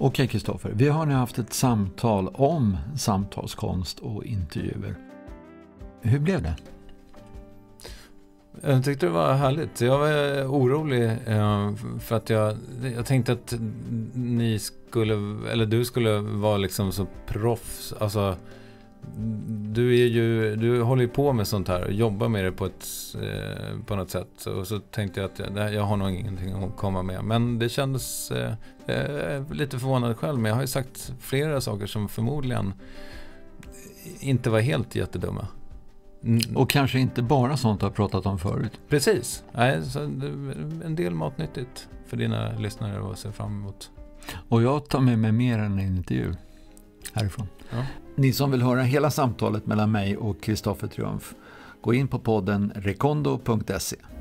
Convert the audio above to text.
Okej Kristoffer, vi har nu haft ett samtal om samtalskonst och intervjuer. Hur blev det? Jag tyckte det var härligt. Jag var orolig för att jag tänkte att du skulle vara liksom så proffs. Alltså, du håller ju på med sånt här och jobbar med det på något sätt. Och så tänkte jag att jag har nog ingenting att komma med. Men det kändes lite förvånad själv. Men jag har ju sagt flera saker som förmodligen inte var helt jättedumma. Och kanske inte bara sånt du har pratat om förut. Precis. Nej, så en del matnyttigt för dina lyssnare att se fram emot. Och jag tar med mig mer än en intervju härifrån. Ja. Ni som vill höra hela samtalet mellan mig och Kristoffer Triumf, gå in på podden rekondo.se.